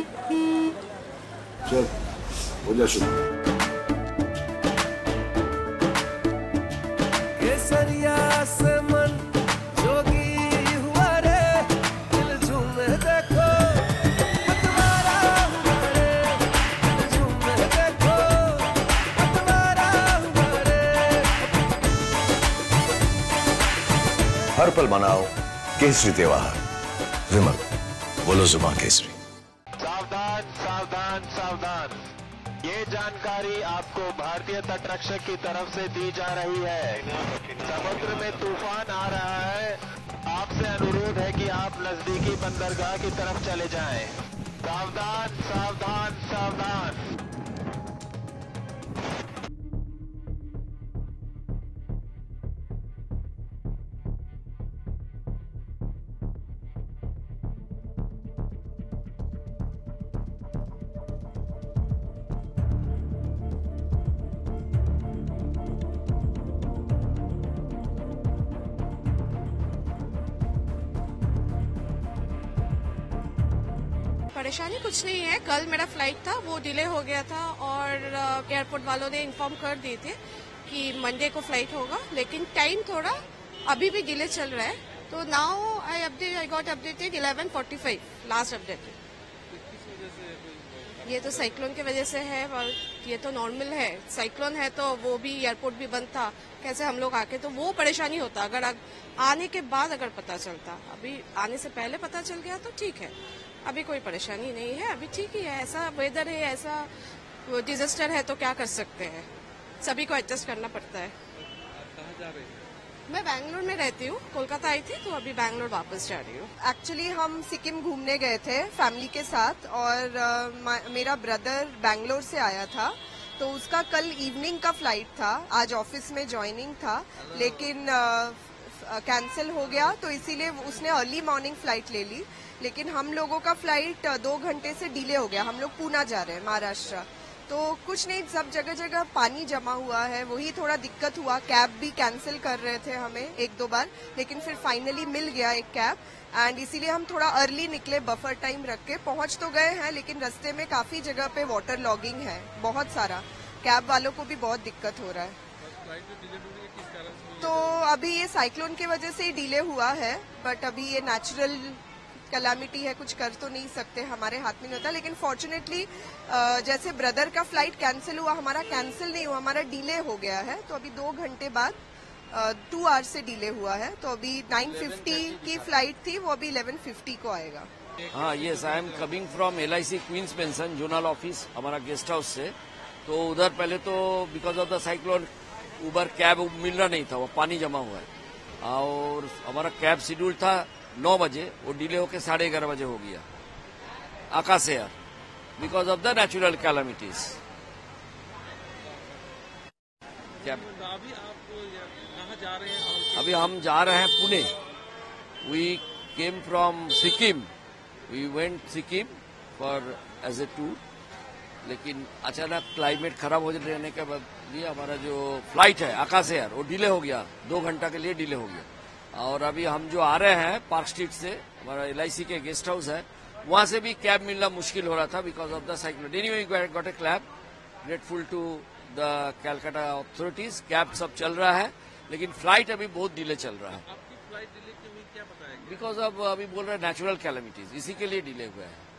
चल हो जा शुरू। केसरिया से मन जोगी हुआ रे, दिल झूमे देखो पतवारा हुआ रे, दिल झूमे देखो पतवारा हुआ रे। हर पल मनाओ केसरी त्योहार। विमल, बोलो जुमा केसरी। सावधान सावधान सावधान, ये जानकारी आपको भारतीय तटरक्षक की तरफ से दी जा रही है। समुद्र में तूफान आ रहा है, आपसे अनुरोध है कि आप नजदीकी बंदरगाह की तरफ चले जाएं। सावधान सावधान सावधान। परेशानी कुछ नहीं है। कल मेरा फ्लाइट था, वो डिले हो गया था और एयरपोर्ट वालों ने इन्फॉर्म कर दिए थे कि मंडे को फ्लाइट होगा, लेकिन टाइम थोड़ा अभी भी डिले चल रहा है। तो now I got updated 11:45 last update. ये तो साइक्लोन की वजह से है और ये तो नॉर्मल है। साइक्लोन है तो वो भी एयरपोर्ट भी बंद था, कैसे हम लोग आके, तो वो परेशानी होता अगर आने के बाद अगर पता चलता। अभी आने से पहले पता चल गया तो ठीक है, अभी कोई परेशानी नहीं है, अभी ठीक ही है। ऐसा वेदर है, ऐसा डिजास्टर है तो क्या कर सकते हैं, सभी को एडजस्ट करना पड़ता है। कहाँ जा रहे हैं? मैं बैंगलोर में रहती हूँ, कोलकाता आई थी तो अभी बैंगलोर वापस जा रही हूँ। एक्चुअली हम सिक्किम घूमने गए थे फैमिली के साथ और मेरा ब्रदर बैंगलोर से आया था, तो उसका कल इवनिंग का फ्लाइट था। आज ऑफिस में ज्वाइनिंग था लेकिन कैंसिल हो गया, तो इसीलिए उसने अर्ली मॉर्निंग फ्लाइट ले ली। लेकिन हम लोगों का फ्लाइट 2 घंटे से डिले हो गया। हम लोग पूना जा रहे हैं, महाराष्ट्र। तो कुछ नहीं, सब जगह जगह पानी जमा हुआ है, वही थोड़ा दिक्कत हुआ। कैब भी कैंसिल कर रहे थे हमें 1-2 बार, लेकिन फिर फाइनली मिल गया एक कैब एंड इसीलिए हम थोड़ा अर्ली निकले, बफर टाइम रख के। पहुंच तो गए हैं लेकिन रास्ते में काफी जगह पे वाटर लॉगिंग है, बहुत सारा। कैब वालों को भी बहुत दिक्कत हो रहा है। तो अभी ये साइक्लोन की वजह से ही डिले हुआ है, बट अभी ये नेचुरल कैलामिटी है, कुछ कर तो नहीं सकते, हमारे हाथ में नहीं होता। लेकिन फॉर्चुनेटली जैसे ब्रदर का फ्लाइट कैंसिल हुआ, हमारा कैंसिल नहीं हुआ, हमारा डिले हो गया है। तो अभी 2 घंटे बाद 2 आवर्स से डिले हुआ है। तो अभी 9:50 की फ्लाइट थी, वो अभी 11:50 को आएगा। हाँ, yes, I am coming from LIC queens pension zonal office, हमारा गेस्ट हाउस से। तो उधर पहले तो because of the cyclone Uber cab मिल रहा नहीं था, वो पानी जमा हुआ है। और हमारा कैब शेड्यूल था 9 बजे, वो डिले होकर 11:30 बजे हो गया Akasa Air, because of the natural calamities. अभी आप कहाँ जा रहे हैं? अभी हम जा रहे हैं Pune. We came from Sikkim, we went Sikkim for as a tour, लेकिन अचानक क्लाइमेट खराब हो रहने के बाद ये हमारा जो फ्लाइट है आकाश एयर, वो डिले हो गया, 2 घंटा के लिए डिले हो गया। और अभी हम जो आ रहे हैं पार्क स्ट्रीट से, हमारा LIC के गेस्ट हाउस है, वहां से भी कैब मिलना मुश्किल हो रहा था because of the cyclone. Anyway we got a cab, grateful to the Calcutta authorities. Cab सब चल रहा है लेकिन फ्लाइट अभी बहुत डिले चल रहा है। आपकी फ्लाइट डिले क्यों हुई, क्या बताया? बिकॉज ऑफ अभी बोल रहे हैं नेचुरल कैलामिटीज, इसी के लिए डिले हुआ है।